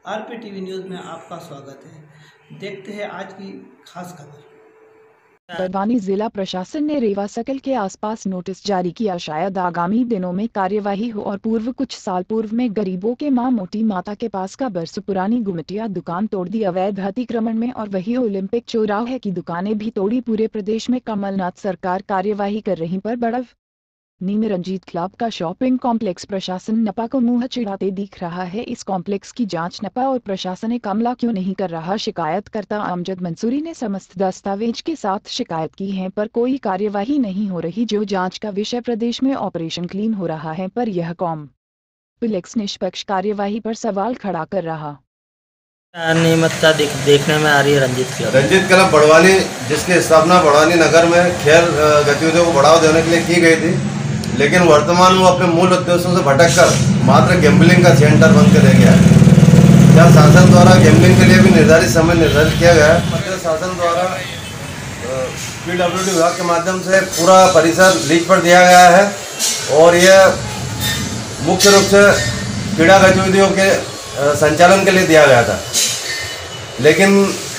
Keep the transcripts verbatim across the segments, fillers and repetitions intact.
RP TV news में आपका स्वागत है। देखते हैं आज की खास खबर। बड़वानी जिला प्रशासन ने रेवा सर्कल के आसपास नोटिस जारी किया। शायद आगामी दिनों में कार्यवाही हो और पूर्व कुछ साल पूर्व में गरीबों के मां मोटी माता के पास का बरसों पुरानी गुमटिया दुकान तोड़ दी अवैध अतिक्रमण में, और वही ओलंपिक चौराहे की दुकानें भी तोड़ी। पूरे प्रदेश में कमलनाथ सरकार कार्यवाही कर रही पर बड़व नी में रंजीत क्लब का शॉपिंग कॉम्प्लेक्स प्रशासन नपा को मुंह चिढ़ाते दिख रहा है। इस कॉम्प्लेक्स की जांच नपा और प्रशासनिक अमला क्यों नहीं कर रहा? शिकायतकर्ता अमजद मंसूरी ने समस्त दस्तावेज के साथ शिकायत की है पर कोई कार्यवाही नहीं हो रही। जो जांच का विषय प्रदेश में ऑपरेशन क्लीन हो रहा है पर यह कॉम्प्लेक्स निष्पक्ष कार्यवाही पर सवाल खड़ा कर रहा। अनियमितता देख, देखने में आ रही है। रंजीत क्लब रंजीत क्लब बड़वानी, जिसकी स्थापना बड़वानी नगर में खेल गतिविधियों को बढ़ावा देने के लिए की गई थी, लेकिन वर्तमान वो अपने मूल उद्देश्यों से भटककर मात्र गैम्बलिंग का सेंटर बनकर रह गया है। जहाँ शासन द्वारा गैम्बलिंग के लिए भी निर्धारित समय निर्धारित किया गया है, मध्य शासन द्वारा पीडब्ल्यूडी विभाग के माध्यम से पूरा परिसर लीज पर दिया गया है और यह मुख्य रूप से क्रीड़ा गतिविधियों के संचालन के लिए दिया गया था। लेकिन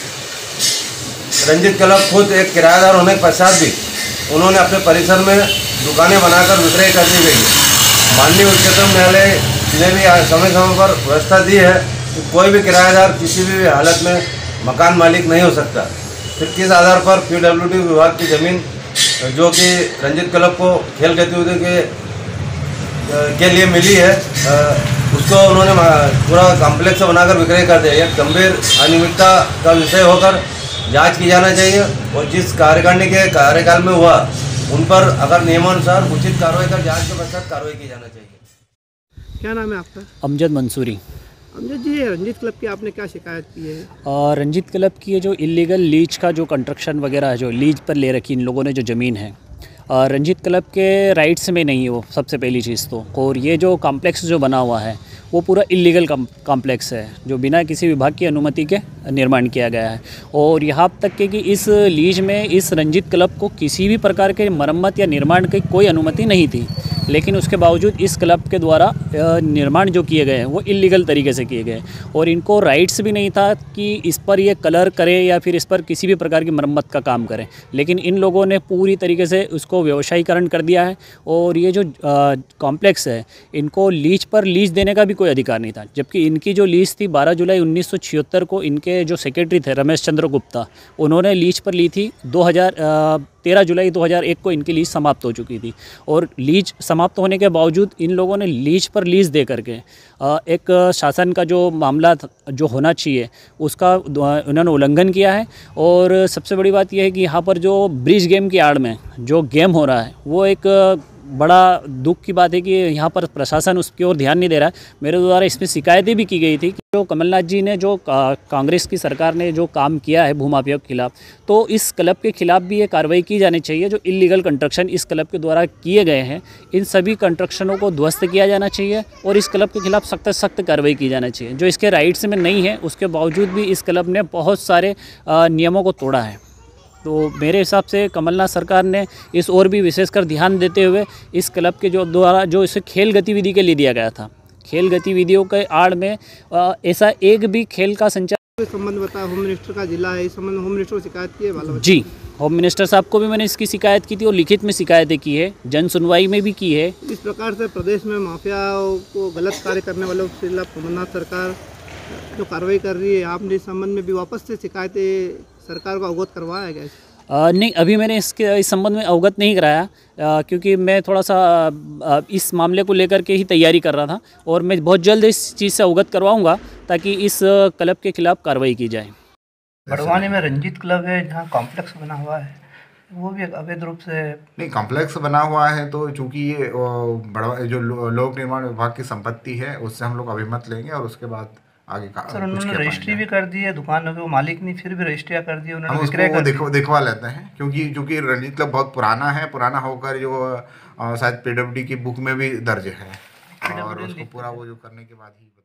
रंजीत क्लब खुद एक किराएदार होने के पश्चात भी उन्होंने अपने परिसर में दुकानें बनाकर विक्रय कर दी गई है। माननीय उच्चतम न्यायालय ने भी समय समय पर व्यवस्था दी है कि कोई भी किराएदार किसी भी हालत में मकान मालिक नहीं हो सकता। फिर किस आधार पर पीडब्ल्यूडी विभाग की ज़मीन जो कि रंजीत क्लब को खेल गतिविधि के के लिए मिली है, उसको उन्होंने पूरा कॉम्प्लेक्स बनाकर विक्रय कर दिया। यह गंभीर अनियमितता का विषय होकर जांच की जाना चाहिए और जिस कार्यकारिणी के कार्यकाल में हुआ उन पर अगर नियमानुसार उचित कार्रवाई कर जांच के पश्चात कार्रवाई की जाना चाहिए। क्या नाम है आपका? अमजद मंसूरी। अमजद जी, रंजीत क्लब की आपने क्या शिकायत की है? और रंजीत क्लब की ये जो इलीगल लीज का जो कंस्ट्रक्शन वगैरह है, जो लीज पर ले रखी इन लोगों ने जो ज़मीन है, और रंजीत क्लब के राइट्स में नहीं है वो, सबसे पहली चीज़ तो। और ये जो कॉम्प्लेक्स जो बना हुआ है वो पूरा इलीगल कॉम्प्लेक्स है जो बिना किसी विभाग की अनुमति के निर्माण किया गया है। और यहाँ तक कि इस लीज में इस रंजीत क्लब को किसी भी प्रकार के मरम्मत या निर्माण की कोई अनुमति नहीं थी, लेकिन उसके बावजूद इस क्लब के द्वारा निर्माण जो किए गए हैं वो इलीगल तरीके से किए गए और इनको राइट्स भी नहीं था कि इस पर ये कलर करें या फिर इस पर किसी भी प्रकार की मरम्मत का काम करें। लेकिन इन लोगों ने पूरी तरीके से उसको व्यवसायीकरण कर दिया है और ये जो कॉम्प्लेक्स है इनको लीज पर लीज देने का भी कोई अधिकार नहीं था। जबकि इनकी जो लीज थी बारह जुलाई उन्नीस सौ छिहत्तर को इनके जो सेक्रेटरी थे रमेश चंद्र गुप्ता, उन्होंने लीज पर ली थी। दो हज़ार तेरह जुलाई दो हज़ार एक को इनकी लीज समाप्त हो चुकी थी और लीज समाप्त होने के बावजूद इन लोगों ने लीज पर लीज दे करके एक शासन का जो मामला जो होना चाहिए उसका उन्होंने उल्लंघन किया है। और सबसे बड़ी बात यह है कि यहाँ पर जो ब्रिज गेम की आड़ में जो गेम हो रहा है वो एक बड़ा दुख की बात है कि यहाँ पर प्रशासन उसकी ओर ध्यान नहीं दे रहा है। मेरे द्वारा इसमें शिकायतें भी की गई थी कि जो कमलनाथ जी ने जो कांग्रेस की सरकार ने जो काम किया है भूमाफिया के खिलाफ, तो इस क्लब के खिलाफ भी ये कार्रवाई की जानी चाहिए। जो इलीगल कंस्ट्रक्शन इस क्लब के द्वारा किए गए हैं इन सभी कंस्ट्रक्शनों को ध्वस्त किया जाना चाहिए और इस क्लब के खिलाफ सख्त सख्त कार्रवाई की जाना चाहिए। जो इसके राइट्स में नहीं है उसके बावजूद भी इस क्लब ने बहुत सारे नियमों को तोड़ा है। तो मेरे हिसाब से कमलनाथ सरकार ने इस ओर भी विशेषकर ध्यान देते हुए इस क्लब के जो द्वारा जो इसे खेल गतिविधि के लिए दिया गया था, खेल गतिविधियों के आड़ में ऐसा एक भी खेल का संचालन संबंध बता। होम मिनिस्टर का जिला है, इस संबंध में होम मिनिस्टर को शिकायत की है? जी, होम मिनिस्टर साहब को भी मैंने इसकी शिकायत की थी और लिखित में शिकायतें की है, जन सुनवाई में भी की है। इस प्रकार से प्रदेश में माफिया को गलत कार्य करने वालों के खिलाफ कमलनाथ सरकार जो कार्रवाई कर रही है, आपने इस संबंध में भी वापस से शिकायतें सरकार को अवगत करवाया गया? आ, नहीं, अभी मैंने इसके इस संबंध में अवगत नहीं कराया आ, क्योंकि मैं थोड़ा सा आ, इस मामले को लेकर के ही तैयारी कर रहा था और मैं बहुत जल्द इस चीज़ से अवगत करवाऊंगा ताकि इस क्लब के खिलाफ कार्रवाई की जाए। बड़वानी में रंजीत क्लब है जहाँ कॉम्प्लेक्स बना हुआ है, वो भी अवैध रूप से नहीं कॉम्प्लेक्स बना हुआ है। तो चूँकि ये बड़ा जो लोक निर्माण विभाग की संपत्ति है उससे हम लोग अभिमत लेंगे और उसके बाद आगे का सर उन्होंने रजिस्ट्री भी कर दी है दुकानों के, वो मालिक नहीं फिर भी रजिस्ट्री कर दी उन्होंने। हम उसको दिखवा दिखवा लेते हैं क्योंकि क्योंकि रंजीत क्लब बहुत पुराना है, पुराना होकर जो शायद पीडब्ल्यूडी की बुक में भी दर्ज है और उसको पूरा वो जो करने के बाद ही